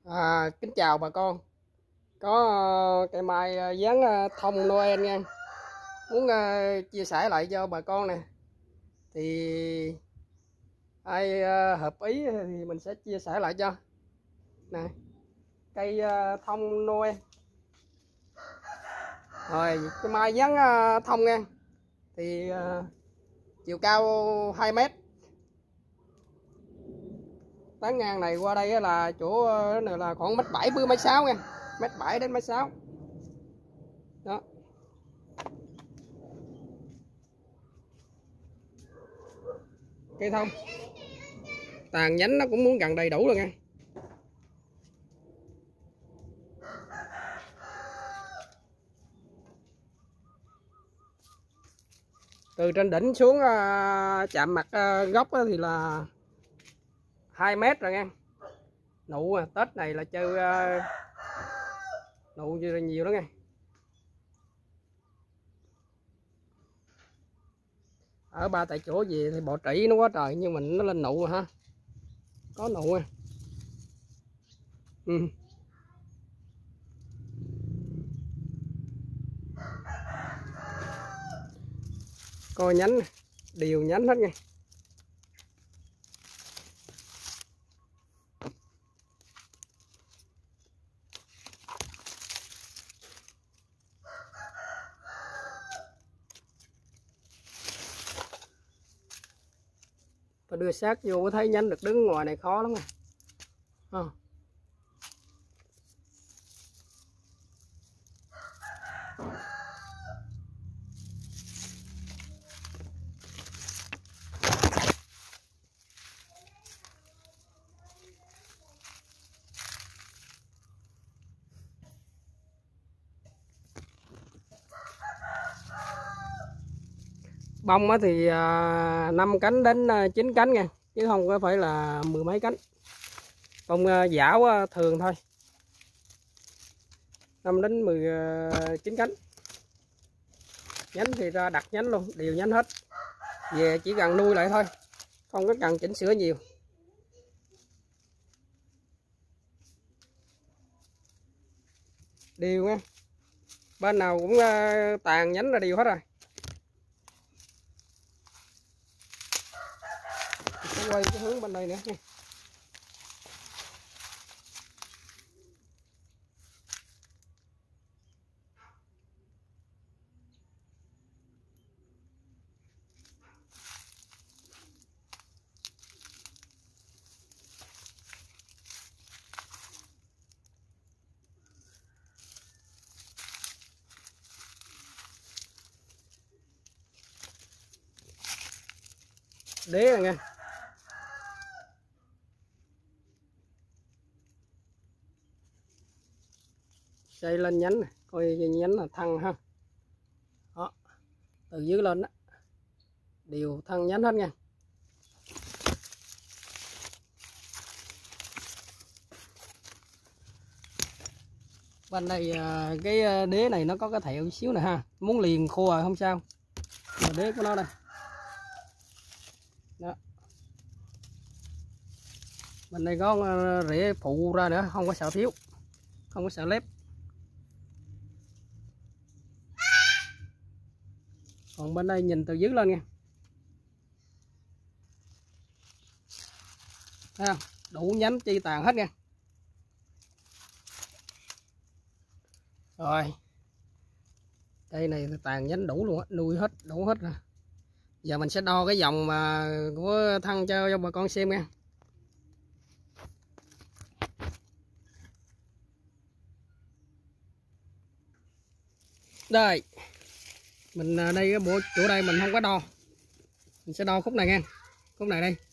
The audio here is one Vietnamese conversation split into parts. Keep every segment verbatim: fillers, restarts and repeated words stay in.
À, kính chào bà con. Có cây mai dán thông Noel nha. Muốn uh, chia sẻ lại cho bà con nè. Thì ai uh, hợp ý thì mình sẽ chia sẻ lại cho. Nè, cây uh, thông Noel. Rồi, cây mai dán uh, thông nha. Thì uh, chiều cao hai mét. Tán ngang này qua đây là chỗ này là khoảng mét bảy mươi mét sáu nha, mét bảy đến mét sáu đó. Cây thông tàn nhánh nó cũng muốn gần đầy đủ rồi nha. Từ trên đỉnh xuống uh, chạm mặt uh, gốc thì là hai mét rồi nha. Nụ à, Tết này là chơi uh, nụ nhiều đó nha. Ở ba tại chỗ gì thì bọ trĩ nó quá trời, nhưng mình nó lên nụ mà ha, có nụ nha. Ừ. Coi nhánh đều nhánh hết nha. Và đưa sát vô có thấy nhánh được, đứng ngoài này khó lắm nè. À. Bông thì năm cánh đến chín cánh nha, chứ không có phải là mười mấy cánh. Bông dảo thường thôi, năm đến mười chín cánh. Nhánh thì ra đặt nhánh luôn, đều nhánh hết. Về chỉ cần nuôi lại thôi, không có cần chỉnh sửa nhiều. Đều nha, bên nào cũng tàn nhánh là đều hết rồi. Quay cái hướng bên đây nữa nha. Đế rồi nha. Xây lên nhánh này, coi nhánh là thăng ha. Đó, từ dưới lên đó đều thăng nhánh hết nha. Bên đây cái đế này nó có cái thẹo xíu nè ha, muốn liền khô rồi không sao. Mà đế của nó đây đó. Bên đây có rễ phụ ra nữa, không có sợ thiếu, không có sợ lép. Còn bên đây nhìn từ dưới lên nha, thấy không? Đủ nhánh chi tàn hết nha. Rồi đây này tàn nhánh đủ luôn á, nuôi hết đủ hết rồi. Giờ mình sẽ đo cái dòng mà của thân cho, cho bà con xem nha. Đây mình đây cái bộ chỗ đây mình không có đo, mình sẽ đo khúc này nha, khúc này đây.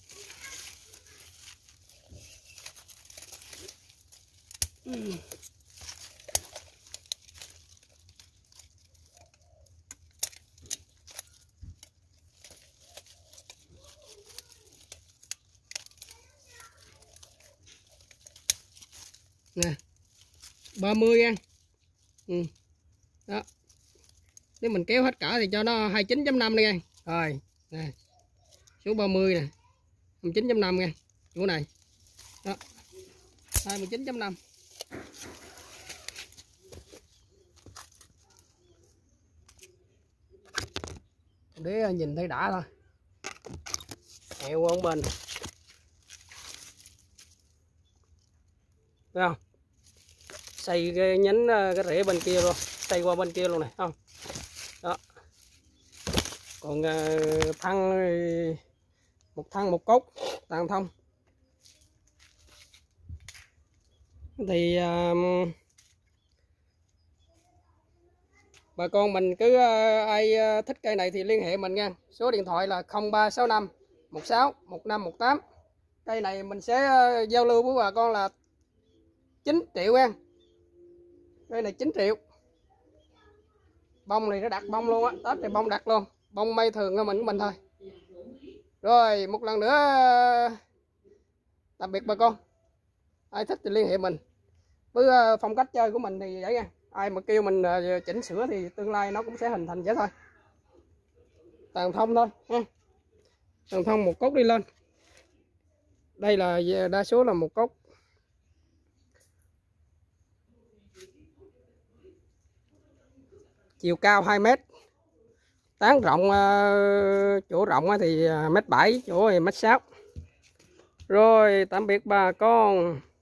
Nè ba mươi nha. Ừ. Đó, nếu mình kéo hết cả thì cho nó hai mươi chín chấm năm đi nha. Rồi nè, số ba mươi nè, hai mươi chín chấm năm nha, chỗ này đó. hai mươi chín chấm năm. Để nhìn thấy đã thôi. Hẹo ở bên. Thấy không? Xây cái nhánh cái rễ bên kia luôn, xây qua bên kia luôn này, không? Đó. Còn uh, thân một thân một cốt toàn thông. Thì uh, bà con mình cứ uh, ai uh, thích cây này thì liên hệ mình nha. Số điện thoại là không ba sáu năm một sáu một năm một tám. Cây này mình sẽ uh, giao lưu với bà con là chín triệu nha. Cây này chín triệu. Bông này nó đặt bông luôn á, Tết thì bông đặt luôn. Bông mây thường của mình của mình thôi. Rồi một lần nữa tạm biệt bà con. Ai thích thì liên hệ mình. Với phong cách chơi của mình thì vậy nha. Ai mà kêu mình chỉnh sửa thì tương lai nó cũng sẽ hình thành vậy thôi. Toàn thông thôi ha. Toàn thông một cốt đi lên. Đây là đa số là một cốt. Chiều cao hai mét. Tán rộng, chỗ rộng thì mét bảy, chỗ thì mét sáu. Rồi tạm biệt bà con.